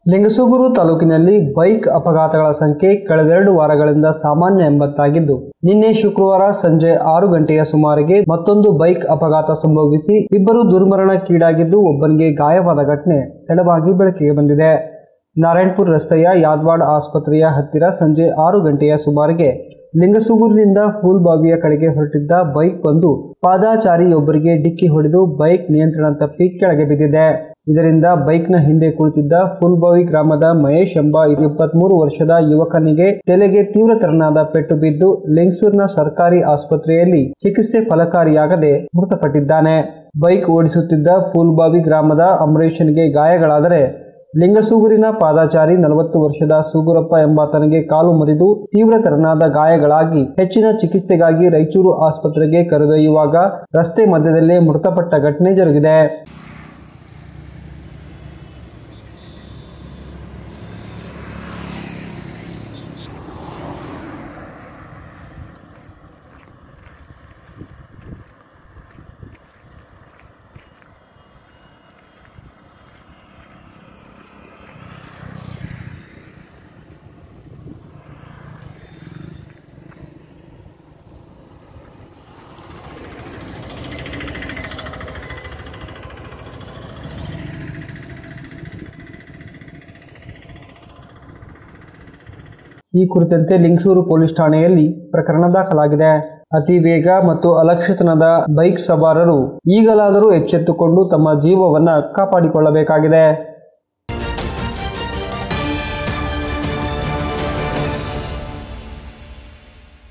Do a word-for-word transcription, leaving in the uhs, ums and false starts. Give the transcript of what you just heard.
ಲಿಂಗಸೂಗೂರು ತಾಲೂಕಿನಲ್ಲಿ ಬೈಕ್ ಅಪಘಾತಗಳ ಸಂಖ್ಯೆ ಕಳೆದೆರಡು ವಾರಗಳಿಂದ ಸಾಮಾನ್ಯ ಎಂಬತ್ತಾಗಿದ್ದು, ನಿನ್ನೆ ಶುಕ್ರವಾರ ಸಂಜೆ ಆರು ಗಂಟೆಯ ಸುಮಾರಿಗೆ ಮತ್ತೊಂದು ಬೈಕ್ ಅಪಘಾತ ಸಂಭವಿಸಿ ಇಬ್ಬರು ದುರ್ಮರಣಕ್ಕೀಡಾಗಿದ್ದು, ಒಬ್ಬನಿಗೆ ಗಾಯವಾದ ಘಟನೆ ತಡವಾಗಿ ಬೆಳಕಿಗೆ ಬಂದಿದೆ. ನಾರಾಯಣಪುರ ರಸ್ತೆಯ ಯಾದವಾಡ ಆಸ್ಪತ್ರೆಯ ಹತ್ತಿರ ಸಂಜೆ ಆರು ಗಂಟೆಯ ಸುಮಾರಿಗೆ ಲಿಂಗಸೂಗೂರಿನಿಂದ ಫೂಲ್ಬಾವಿಯ ಕಡೆಗೆ ಹೊರಟಿದ್ದ ಬೈಕ್ ಒಂದು ಪಾದಾಚಾರಿಯೊಬ್ಬರಿಗೆ ಡಿಕ್ಕಿ ಹೊಡೆದು ಬೈಕ್ ನಿಯಂತ್ರಣ ತಪ್ಪಿ ಕೆಳಗೆ ಬಿದ್ದಿದೆ. ಇದರಿಂದ ಬೈಕ್ನ ಹಿಂದೆ ಕುಳಿತಿದ್ದ ಫೂಲ್ಬಾವಿ ಗ್ರಾಮದ ಮಹೇಶ್ ಎಂಬ ಇಪ್ಪತ್ಮೂರು ವರ್ಷದ ಯುವಕನಿಗೆ ತಲೆಗೆ ತೀವ್ರ ತೆರನಾದ ಪೆಟ್ಟು ಬಿದ್ದು ಲಿಂಗಸೂರಿನ ಸರ್ಕಾರಿ ಆಸ್ಪತ್ರೆಯಲ್ಲಿ ಚಿಕಿತ್ಸೆ ಫಲಕಾರಿಯಾಗದೆ ಮೃತಪಟ್ಟಿದ್ದಾನೆ. ಬೈಕ್ ಓಡಿಸುತ್ತಿದ್ದ ಫೂಲ್ಬಾವಿ ಗ್ರಾಮದ ಅಂಬರೀಶನಿಗೆ ಗಾಯಗಳಾದರೆ, ಲಿಂಗಸೂಗೂರಿನ ಪಾದಾಚಾರಿ ನಲವತ್ತು ವರ್ಷದ ಸೂಗುರಪ್ಪ ಎಂಬಾತನಿಗೆ ಕಾಲು ಮುರಿದು ತೀವ್ರ ತೆರನಾದ ಗಾಯಗಳಾಗಿ ಹೆಚ್ಚಿನ ಚಿಕಿತ್ಸೆಗಾಗಿ ರಾಯಚೂರು ಆಸ್ಪತ್ರೆಗೆ ಕರೆದೊಯ್ಯುವಾಗ ರಸ್ತೆ ಮಧ್ಯದಲ್ಲೇ ಮೃತಪಟ್ಟ ಘಟನೆ ಜರುಗಿದೆ. ಈ ಕುರಿತಂತೆ ಲಿಂಗಸೂರು ಪೊಲೀಸ್ ಠಾಣೆಯಲ್ಲಿ ಪ್ರಕರಣ ದಾಖಲಾಗಿದೆ. ಅತಿ ವೇಗ ಮತ್ತು ಅಲಕ್ಷಿತನದ ಬೈಕ್ ಸವಾರರು ಈಗಲಾದರೂ ಎಚ್ಚೆತ್ತುಕೊಂಡು ತಮ್ಮ ಜೀವವನ್ನು ಕಾಪಾಡಿಕೊಳ್ಳಬೇಕಾಗಿದೆ.